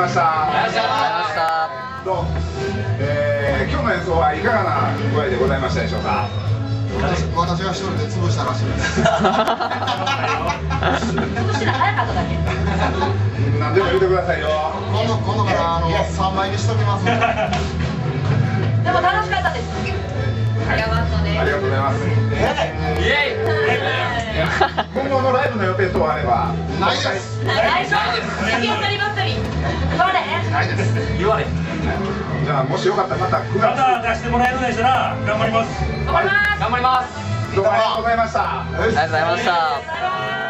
ました。 ありがとうございました。 今日の演奏はいかがな具合でございましたでしょうか。 私が一人で潰したらしいです。 潰したら早かっただけ。 何でも言ってくださいよ。 今度から3枚にしときます。でも楽しかったです。ありがとうね。 ありがとうございます。今後のライブの予定等あれば。 ないです。 ないです。先を取りばっかり。言われ。 ないです。 言われ。 じゃあもしよかったらまた9月。 また出してもらえるんでしたら頑張ります。 頑張ります。 頑張ります。 どうもありがとうございました。 ありがとうございました。 バイバイ。